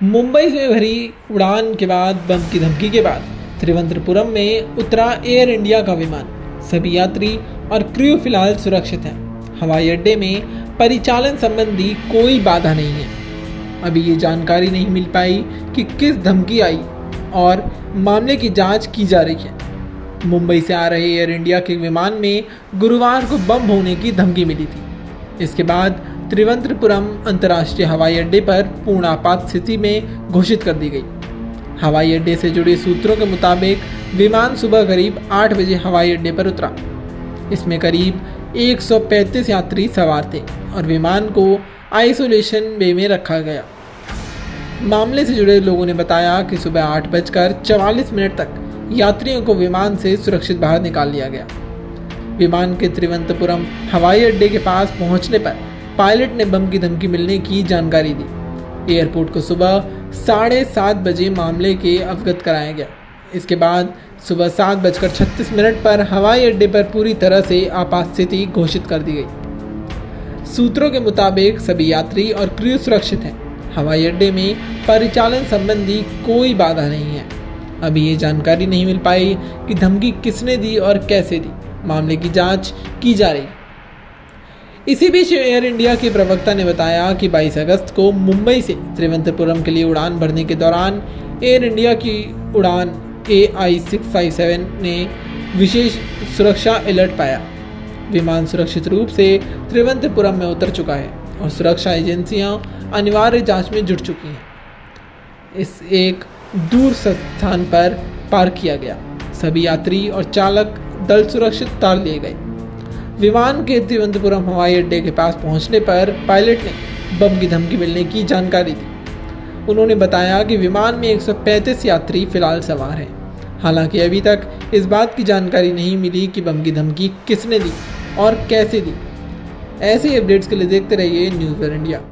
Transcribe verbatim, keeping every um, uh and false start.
मुंबई से भरी उड़ान के बाद बम की धमकी के बाद तिरुवनंतपुरम में उतरा एयर इंडिया का विमान। सभी यात्री और क्रू फिलहाल सुरक्षित हैं। हवाई अड्डे में परिचालन संबंधी कोई बाधा नहीं है। अभी ये जानकारी नहीं मिल पाई कि किस धमकी आई और मामले की जांच की जा रही है। मुंबई से आ रहे एयर इंडिया के विमान में गुरुवार को बम होने की धमकी मिली थी। इसके बाद तिरुवनंतपुरम अंतर्राष्ट्रीय हवाई अड्डे पर पूर्ण आपात स्थिति में घोषित कर दी गई। हवाई अड्डे से जुड़े सूत्रों के मुताबिक विमान सुबह करीब आठ बजे हवाई अड्डे पर उतरा। इसमें करीब एक सौ पैंतीस यात्री सवार थे और विमान को आइसोलेशन बे में रखा गया। मामले से जुड़े लोगों ने बताया कि सुबह आठ बजकर चवालीस मिनट तक यात्रियों को विमान से सुरक्षित बाहर निकाल लिया गया। विमान के तिरुवनंतपुरम हवाई अड्डे के पास पहुंचने पर पायलट ने बम की धमकी मिलने की जानकारी दी। एयरपोर्ट को सुबह साढ़े सात बजे मामले के अवगत कराया गया। इसके बाद सुबह सात बजकर छत्तीस मिनट पर हवाई अड्डे पर पूरी तरह से आपात स्थिति घोषित कर दी गई। सूत्रों के मुताबिक सभी यात्री और क्रू सुरक्षित हैं। हवाई अड्डे में परिचालन संबंधी कोई बाधा नहीं है। अभी ये जानकारी नहीं मिल पाई कि धमकी किसने दी और कैसे दी। मामले की जांच की जा रही है। इसी बीच एयर इंडिया के प्रवक्ता ने बताया कि बाईस अगस्त को मुंबई से तिरुवनंतपुरम के लिए उड़ान भरने के दौरान एयर इंडिया की उड़ान A I six five seven ने विशेष सुरक्षा अलर्ट पाया। विमान सुरक्षित रूप से तिरुवनंतपुरम में उतर चुका है और सुरक्षा एजेंसियां अनिवार्य जांच में जुट चुकी हैं। इस एक दूर स्थान पर पार्क किया गया। सभी यात्री और चालक दल सुरक्षित उतार लिए गए। विमान के तिरुवनंतपुरम हवाई अड्डे के पास पहुंचने पर पायलट ने बम की धमकी मिलने की जानकारी दी। उन्होंने बताया कि विमान में एक सौ पैंतीस यात्री फिलहाल सवार हैं। हालांकि अभी तक इस बात की जानकारी नहीं मिली कि बम की धमकी किसने दी और कैसे दी। ऐसे अपडेट्स के लिए देखते रहिए न्यूज़ वन इंडिया।